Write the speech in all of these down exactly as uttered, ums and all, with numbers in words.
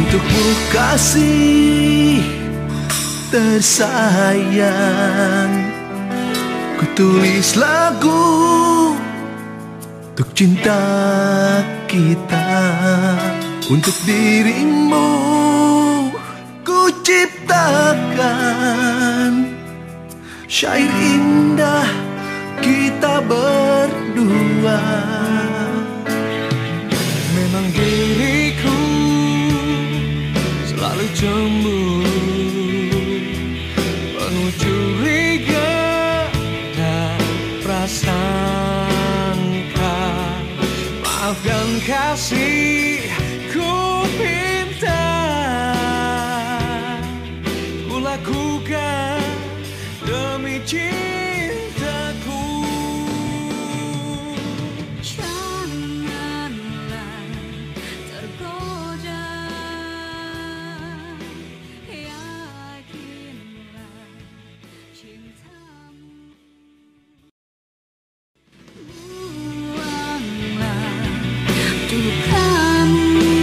untukmu kasih tersayang. Ku tulis lagu untuk cinta kita. Untuk dirimu ku ciptakan syair indah kita berdua. Memang diriku selalu cemburu, penuh curiga dan prasangka. Maafkan kasih ku pinta, ku lakukan demi cintaku. Janganlah tergoda, yakinlah cintamu. Buanglah dukamu.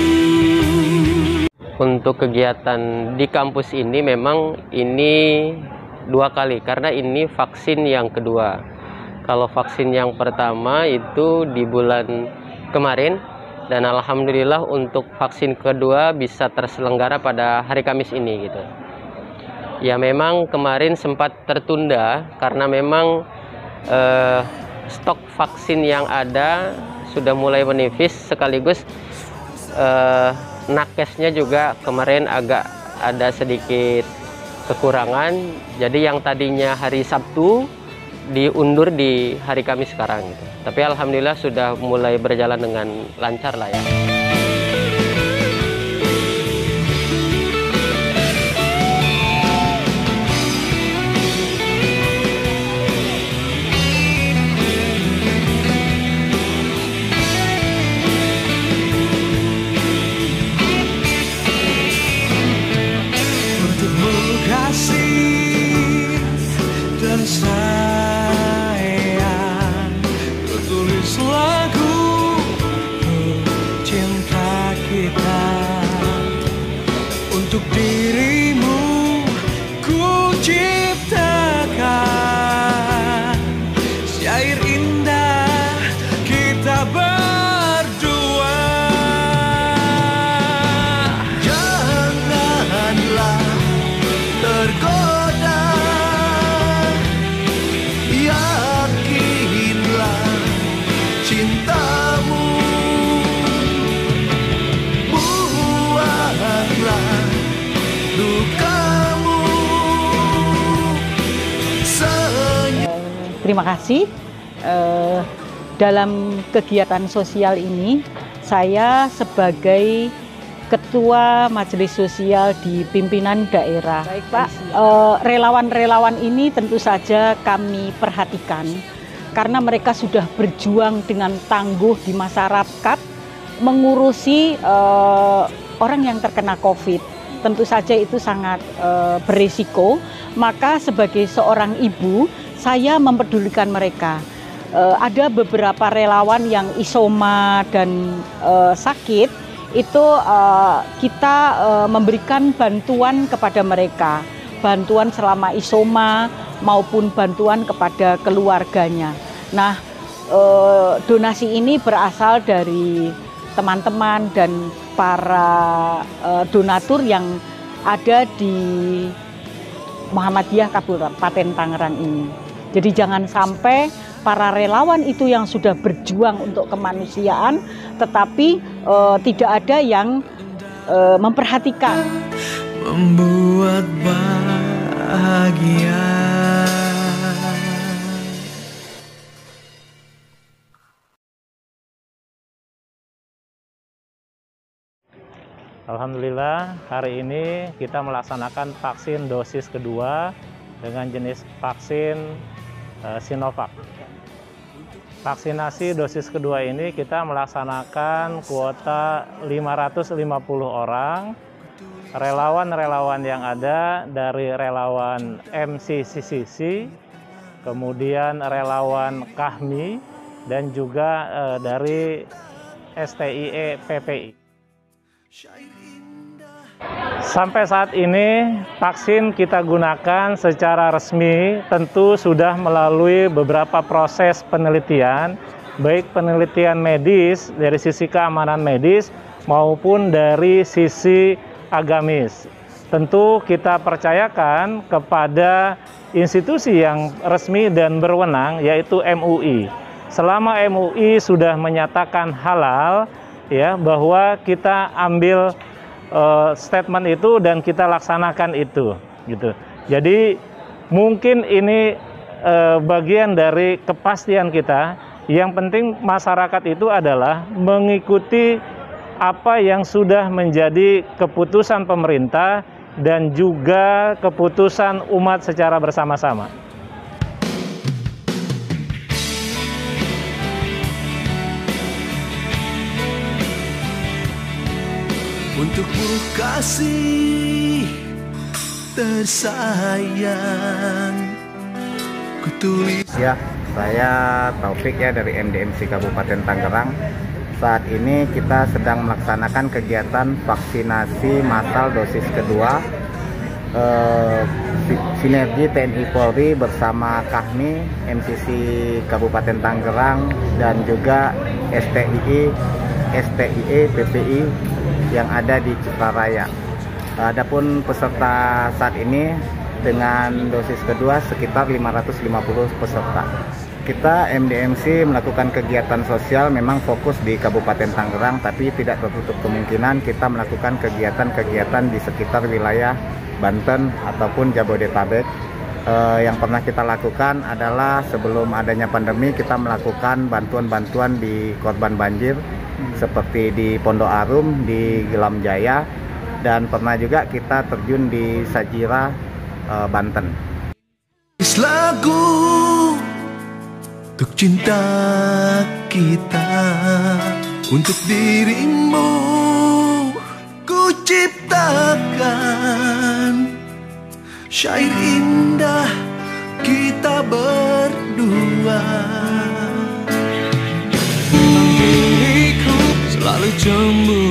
Untuk kegiatan di kampus ini memang ini dua kali karena ini vaksin yang kedua. Kalau vaksin yang pertama itu di bulan kemarin dan alhamdulillah untuk vaksin kedua bisa terselenggara pada hari Kamis ini gitu. Ya memang kemarin sempat tertunda karena memang eh, stok vaksin yang ada sudah mulai menipis, sekaligus eh, nakesnya juga kemarin agak ada sedikit kekurangan. Jadi yang tadinya hari Sabtu diundur di hari Kamis sekarang gitu. Tapi alhamdulillah sudah mulai berjalan dengan lancar lah ya. Kasih tersayang, ku tulis lagu untuk cinta kita. Untuk dirimu ku ciptakan syair indah kita berdua. Janganlah tergoda, yakinlah cintamu. Buanglah dukamu. Terima kasih. Eh, dalam kegiatan sosial ini, saya sebagai Ketua Majelis Sosial di pimpinan daerah. Baik Pak, relawan-relawan ini tentu saja kami perhatikan karena mereka sudah berjuang dengan tangguh di masyarakat mengurusi uh, orang yang terkena COVID. Tentu saja itu sangat uh, berisiko, maka sebagai seorang ibu, saya mempedulikan mereka. Uh, ada beberapa relawan yang isoma dan uh, sakit, itu uh, kita uh, memberikan bantuan kepada mereka, bantuan selama isoma maupun bantuan kepada keluarganya. Nah, uh, donasi ini berasal dari teman-teman dan para uh, donatur yang ada di Muhammadiyah Kabupaten Tangerang ini. Jadi jangan sampai para relawan itu yang sudah berjuang untuk kemanusiaan, tetapi uh, tidak ada yang uh, memperhatikan. Membuat bahagia. Alhamdulillah hari ini kita melaksanakan vaksin dosis kedua dengan jenis vaksin uh, Sinovac. Vaksinasi dosis kedua ini kita melaksanakan kuota lima ratus lima puluh orang. Relawan-relawan yang ada dari relawan M C C C C, kemudian relawan Kahmi, dan juga uh, dari S T I E P P I. Sampai saat ini vaksin kita gunakan secara resmi tentu sudah melalui beberapa proses penelitian, baik penelitian medis dari sisi keamanan medis maupun dari sisi agamis. Tentu kita percayakan kepada institusi yang resmi dan berwenang, yaitu M U I. Selama M U I sudah menyatakan halal, ya, bahwa kita ambil uh, statement itu dan kita laksanakan itu, gitu. Jadi mungkin ini uh, bagian dari kepastian kita. Yang penting masyarakat itu adalah mengikuti apa yang sudah menjadi keputusan pemerintah dan juga keputusan umat secara bersama-sama. Untukmu kasih tersayang, ku tulis. Ya, saya Taufik ya dari M D M C Kabupaten Tangerang. Saat ini kita sedang melaksanakan kegiatan vaksinasi massal dosis kedua eh, sinergi T N I Polri bersama Kahmi, M C C Kabupaten Tangerang, dan juga S T I I, S T I E, P P I yang ada di Cikaraya. Adapun peserta saat ini dengan dosis kedua sekitar lima ratus lima puluh peserta. Kita M D M C melakukan kegiatan sosial memang fokus di Kabupaten Tangerang, tapi tidak tertutup kemungkinan kita melakukan kegiatan-kegiatan di sekitar wilayah Banten ataupun Jabodetabek. Eh, yang pernah kita lakukan adalah sebelum adanya pandemi kita melakukan bantuan-bantuan di korban banjir seperti di Pondok Arum, di Gelam Jaya, dan pernah juga kita terjun di Sajira, eh, Banten. Lagu untuk cinta kita, untuk dirimu ku ciptakan syair indah kita berdua. Diriku selalu cemburu